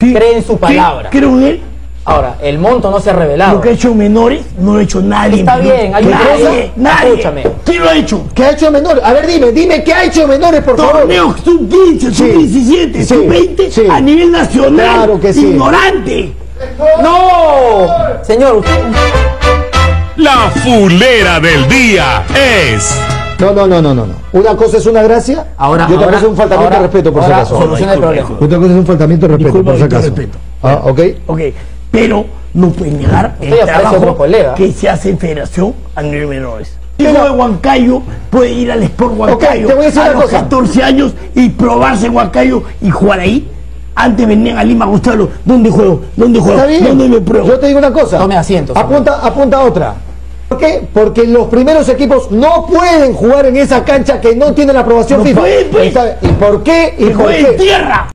cree en su palabra. Creo en él. Ahora, el monto no se ha revelado. Lo que ha hecho en menores no lo ha hecho nadie. Está bien, hay nadie. Escúchame. ¿Quién lo ha hecho? ¿Qué ha hecho en menores? A ver, dime, ¿qué ha hecho en menores, por favor? Torneos sub-15, sub-17, sub-20 a nivel nacional. Claro que sí. Ignorante. ¡No! Señor, usted... La fulera del día es... No. Una cosa es una gracia, Ahora, y otra cosa es un faltamiento de respeto, por si acaso. Soluciona el problema. Otra cosa es un faltamiento de respeto, por si acaso. Ok, pero no puede negar el Usted ya parece otro trabajo colega. que se hace en federación a nivel menores. El hijo de Huancayo puede ir al Sport Huancayo te voy a decir una los cosa. 14 años y probarse en Huancayo y jugar ahí. Antes venían a Lima a gustarlo. ¿Dónde juego? Está bien. ¿Dónde me pruebo? Yo te digo una cosa. Tome asiento, Apunta otra. ¿Por qué? Porque los primeros equipos no pueden jugar en esa cancha que no tiene la aprobación No FIFA. pueden, pues. ¿Y por qué? ¡Juega en tierra!